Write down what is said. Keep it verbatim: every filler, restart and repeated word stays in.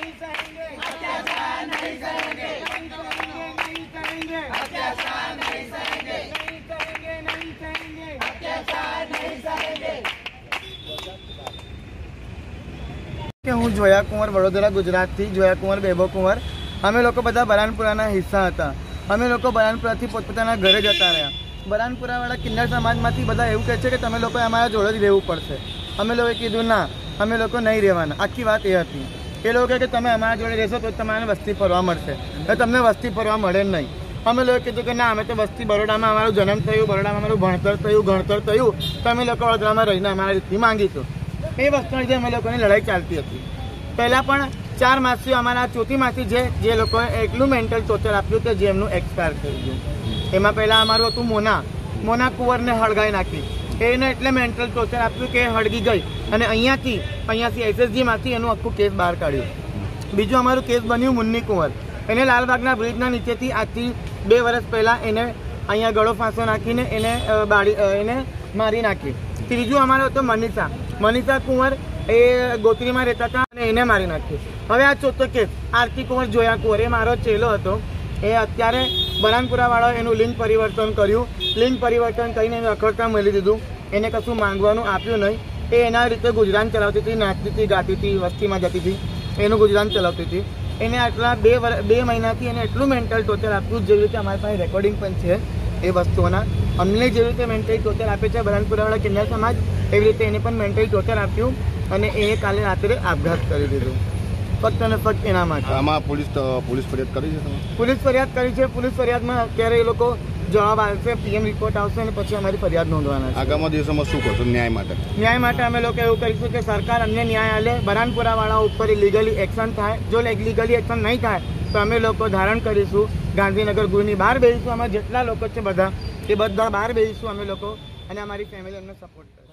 नहीं सहेंगे, अत्याचार नहीं सहेंगे, नहीं करेंगे, नहीं करेंगे, अत्याचार नहीं सहेंगे, नहीं करेंगे, नहीं सहेंगे, अत्याचार नहीं सहेंगे। હું જોયા કુંવર વડોદરા ગુજરાતથી જોયા કુંવર બેબો કુંવર અમે લોકો બધા બરાનપુરાના હિસ્સા હતા। અમે લોકો બરાનપુરાથી પોતપોતાના ઘરે જતા રહ્યા। બરાનપુરાવાળા કિન્નર સમાજમાંથી બધા એવું કહે છે કે તમે લોકોએ અમારા જોડે જ રહેવું પડશે। અમે લોકોએ કીધું ના, અમે લોકો નહીં રહેવાના। આખી વાત એ હતી। એ લોકો કહે કે તમે અમારા જોડે રહેશો તો તમારે વસ્તી ફરવા મળશે, તો તમને વસ્તી ફરવા મળે નહીં। અમે લોકોએ કીધું કે ના, અમે તો વસ્તી બરોડામાં અમારું જન્મ થયું, બરોડામાં અમારું ભણતર થયું, ગણતર થયું, તો અમે લોકો વડોદરામાં રહીને અમારા રીતથી માંગીશું। એ વસ્તુની જે અમે લોકોની લડાઈ ચાલતી હતી। પહેલાં પણ ચાર માસથી અમારા ચોથીમાંથી જે જે લોકોએ એટલું મેન્ટલ ટોર્ચર આપ્યું કે જે એમનું એક્સપાયર થઈ ગયું। એમાં પહેલાં અમારું હતું મોના મોના કુંવરને હળગાઈ નાખી। એને એટલે મેન્ટલ ટોર્ચર આપ્યું કે હળગી ગઈ અને અહીંયાથી અહીંયાથી એસએસજીમાંથી એનું આખું કેસ બહાર કાઢ્યું। બીજું અમારું કેસ બન્યું મુન્ની કુંવર। એને લાલબાગના બ્રિજના નીચેથી આજથી બે વર્ષ પહેલાં એને અહીંયા ગળો ફાંસો નાખીને એને બાળી એને મારી નાખી। ત્રીજું અમારો હતો મનીષા મનીષા કુંવર। એ ગોત્રીમાં રહેતા હતા અને એને મારી નાખ્યું। હવે આ ચોથો કેસ આરતી કુંવર જોયા કુંવર, એ મારો ચેલો હતો। એ અત્યારે બરાનપુરાવાળાએ એનું લિંગ પરિવર્તન કર્યું। લિંગ પરિવર્તન કરીને એને અખડતા મળી દીધું। એને કશું માંગવાનું આપ્યું નહીં। એ એના રીતે ગુજરાન ચલાવતી હતી, નાચતી હતી, ગાતી હતી, વસ્તીમાં જતી હતી, એનું ગુજરાન ચલાવતી હતી। એને આટલા બે બે મહિનાથી એને એટલું મેન્ટલ ટોર્ચર આપ્યું, જેવી રીતે અમારી પાસે રેકોર્ડિંગ પણ છે એ વસ્તુઓના। અમને જેવી રીતે મેન્ટલ ટોર્ચર આપે છે બરાનપુરાવાળા કિન્નર સમાજ, એવી રીતે એને પણ મેન્ટલ ટોર્ચર આપ્યું અને એ કાલે રાત્રે આપઘાત કરી દીધું, ફક્ત અને ફક્ત એના માટે। આમાં પોલીસ પોલીસ ફરિયાદ કરી છે? પોલીસ ફરિયાદ કરી છે। પોલીસ ફરિયાદમાં અત્યારે એ લોકો જવાબ આવશે, પીએમ રિપોર્ટ આવશે અને પછી અમારી ફરિયાદ નોંધવાના છે। આગામી દિવસોમાં શું કરશો ન્યાય માટે? ન્યાય માટે અમે લોકો એવું કરીશું કે સરકાર અમને ન્યાય આલે, બરાનપુરાવાળા ઉપર લીગલી એક્શન થાય। જો લીગલી એક્શન નહીં થાય તો અમે લોકો ધારણ કરીશું, ગાંધીનગર ગૃહની બહાર બેસીશું। અમે જેટલા લોકો છે બધા એ બધા બહાર બેસીશું અમે લોકો, અને અમારી ફેમિલી અમને સપોર્ટ કરે।